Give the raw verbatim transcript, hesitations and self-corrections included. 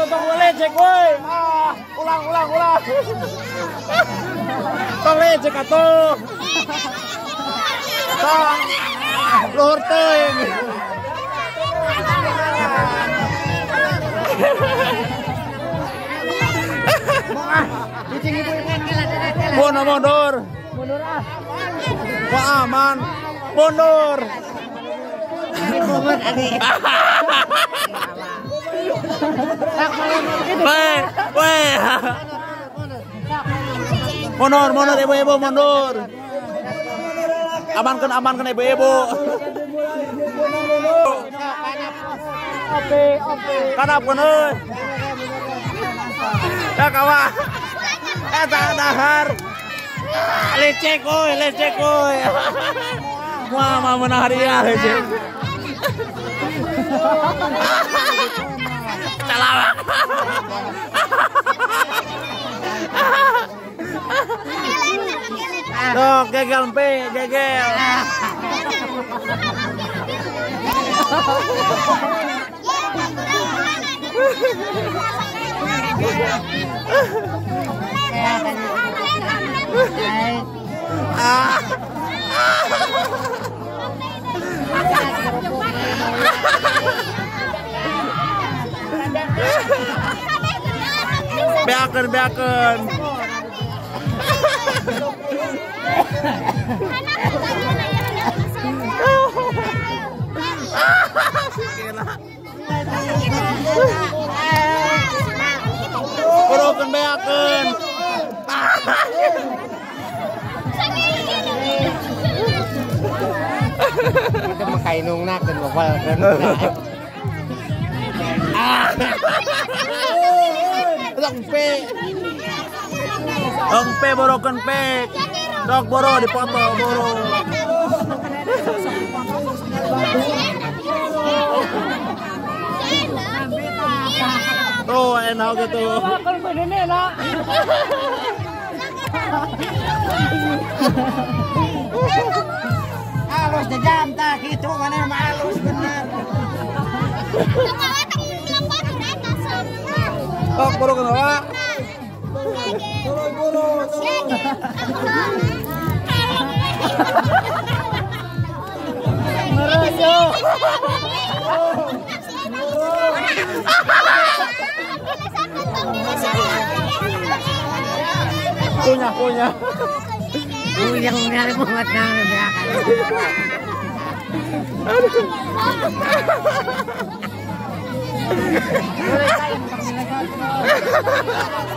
tong lecek woi. Ah, ulang ulang ulang. Tong lecek atuh. Tong luhur teuing. Mundur mundur. Mundur ah. Wah aman. Mundur. Mundur tadi. Weh, weh. Mundur, mundur ibu-ibu mundur. Amankan, amankan ibu-ibu. Oke, oke. Kanap euy. Ya kawan. Eh tak dahar. Lecek oi, lecek oi. Wah, mah menahar ya lecek. Salah. Tuh, gegel mpe, gegel. Ah. Beakeun, beakeun. Kurukeun beakeun. Itu mah kainungna keun bokol keun. Ah. Dong pe. Dong pe borokeun pe. Dok boro dipoto boro. Tuh enak gitu. Kalau bedene lah. Halus jajam tah kitu mana mah halus bener. Dok boro kenapa? Merejo. Punya punya. Punya punya muat nang beakan.